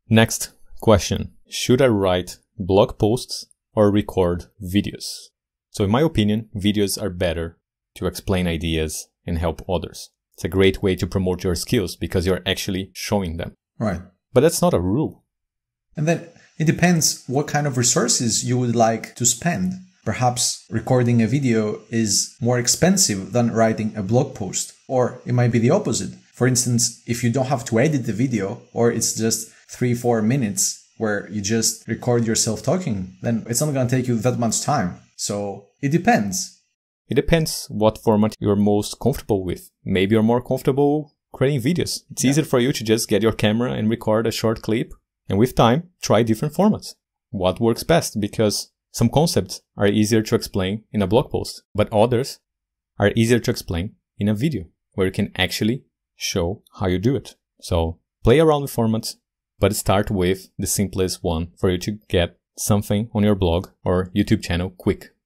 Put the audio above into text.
Next question. Should I write blog posts or record videos? So in my opinion, videos are better to explain ideas and help others. It's a great way to promote your skills because you're actually showing them. Right. But that's not a rule. And then it depends what kind of resources you would like to spend. Perhaps recording a video is more expensive than writing a blog post, or it might be the opposite. For instance, if you don't have to edit the video, or it's just 3-4 minutes where you just record yourself talking, then it's not going to take you that much time. So it depends. It depends what format you're most comfortable with. Maybe you're more comfortable creating videos. It's easier for you to just get your camera and record a short clip. And with time, try different formats. What works best? Because some concepts are easier to explain in a blog post, but others are easier to explain in a video where you can actually show how you do it. So play around with formats, but start with the simplest one for you to get something on your blog or YouTube channel quick.